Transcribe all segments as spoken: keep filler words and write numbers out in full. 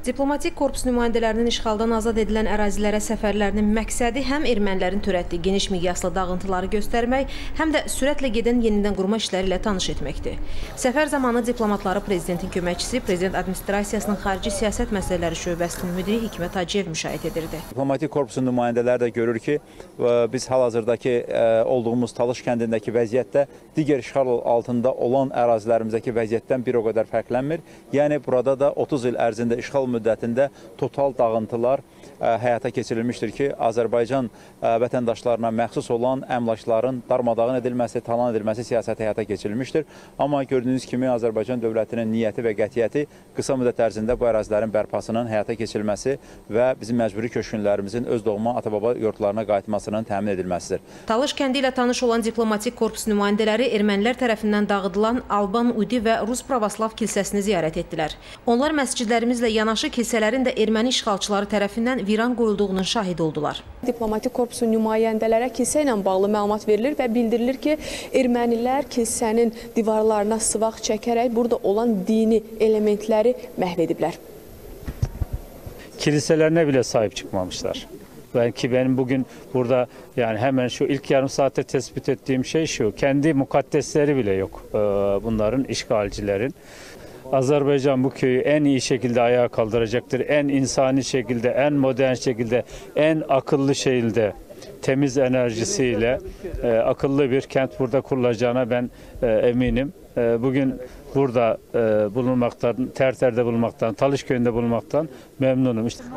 Diplomatik korpus nümayəndələrinin işğaldan azad edilən ərazilərə səfərlərinin məqsədi həm ermənilərin törətdiyi geniş miqyaslı dağıntıları göstərmək, həm də sürətlə gedən yenidən qurma işləri ilə tanış etməkdir. Səfər zamanı diplomatları prezidentin köməkçisi, prezident administrasiyasının xarici siyasət məsələləri şöbəsinin müdiri Hikmət Hacıyev müşahidə edirdi. Diplomatik korpusun nümayəndələri də görür ki, biz hal-hazırdakı olduğumuz Talış kəndindəki vəziyyətdə digər işğal altında olan ərazilərimizdəki vəziyyətdən bir o qədər fərqlənmir. Yəni burada da otuz il ərzində işğal müddətində total dağıntılar həyata keçirilmişdir ki, Azərbaycan vətəndaşlarına məxsus olan əmlakların darmadağın edilməsi, talan edilməsi siyasəti həyata keçirilmişdir. Amma gördüyünüz kimi Azərbaycan dövlətinin niyyəti və qətiyyəti qısa müddət ərzində bu ərazilərin bərpasının həyata keçirilməsi və bizim məcburi köçkünlərimizin öz doğma ata-baba yurtlarına qayıtmasının təmin edilməsidir. Talış kəndi ilə tanış olan diplomatik korpus nümayəndələri ermənilər tərəfindən dağıdılan Alban Udi və Rus Pravoslav kilsəsini ziyarət etdilər. Onlar məscidlərimizlə yanaşı kilsələrin də erməni işğalçıları tərəfindən viran qoyulduğunun şahidi oldular. Diplomatik korpusun nümayəndələrə kilsə ilə bağlı məlumat verilir və bildirilir ki, ermənilər kilsənin divarlarına sıvaq çəkərək burada olan dini elementləri məhv ediblər. Kiliselerine bile sahip çıkmamışlar. Belki benim bugün burada yani hemen şu ilk yarım saatte tespit ettiğim şey şu, kendi mukaddesleri bile yok bunların, işgalcilerin. Azerbaycan bu köyü en iyi şekilde ayağa kaldıracaktır. En insani şekilde, en modern şekilde, en akıllı şekilde, temiz enerjisiyle e, akıllı bir kent burada kurulacağına ben e, eminim. E, bugün burada e, bulunmaktan, Terter'de bulunmaktan, Talış köyünde bulunmaktan memnunum. İşte.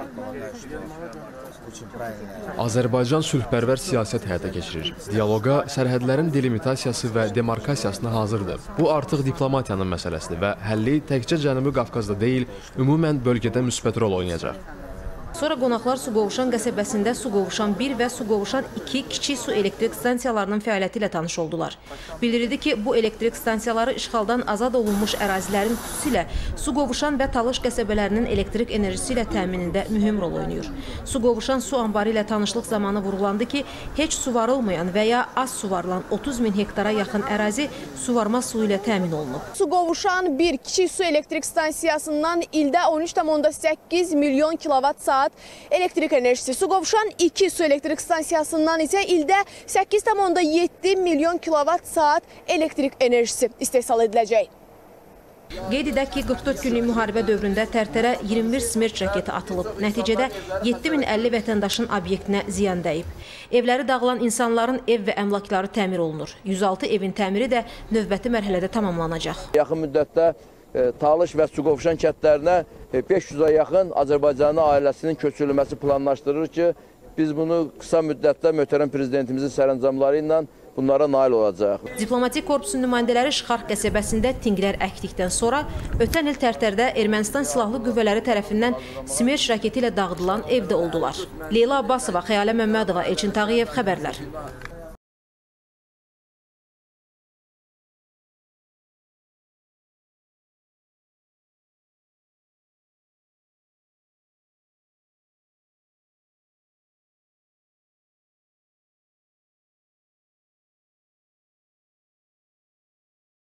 Azərbaycan sülhpərvər siyasət həyata keçirir. Dialoqa sərhədlərin delimitasiyası və demarkasiyasına hazırdır. Bu artıq diplomatiyanın məsələsidir və həlli təkcə Cənubi Qafqazda deyil, ümumən bölgədə müsbət rol oynayacaq. Sonra qonaqlar Suqovuşan qəsəbəsində Suqovuşan bir və Suqovuşan iki kiçik su elektrik stansiyalarının fəaliyyəti ilə tanış oldular. Bildirildi ki, bu elektrik stansiyaları işğaldan azad olunmuş ərazilərin xüsusilə Suqovuşan və Talış qəsəbələrinin elektrik enerjisi ilə təminində mühüm rol oynayır. Suqovuşan su anbarı ilə tanışlıq zamanı vurğulandı ki, heç suvarılmayan və ya az suvarılan otuz min hektara yaxın ərazi suvarma suyu ilə təmin olunub. Suqovuşan bir kiçik su elektrik stansiyasından ildə on üç tam səkkiz milyon kilovat saat elektrik enerjisi. Suqovuşan iki su elektrik stansiyasından isə ildə səkkiz tam yeddi milyon kilovat saat elektrik enerjisi istehsal ediləcək. Qeyd edək ki, qırx dörd günlük müharibə dövründə Tərtərə iyirmi bir Smerç raketi atılıb. Nəticədə yeddi min əlli vətəndaşın obyektinə ziyan dəyib. Evləri dağılan insanların ev və əmlakları təmir olunur. yüz altı evin təmiri də növbəti mərhələdə tamamlanacaq. Yaxın müddətdə Talış və Suqovuşan kəndlərinə beş yüzə yaxın Azərbaycanlı ailəsinin köçürülməsi planlaşdırır ki, biz bunu qısa müddətdə möhtərəm prezidentimizin sərəncamları ilə bunlara nail olacaq. Diplomatik korpusun nümayəndələri Şıxarx qəsəbəsində tinqlər əkdikdən sonra ötən il Tərtərdə Ermənistan silahlı qüvvələri tərəfindən Smerç raketi ilə dağıdılan evdə oldular. Leyla Abbasova, Xəyalə Məmmədova, Elçin Tağıyev, xəbərlər.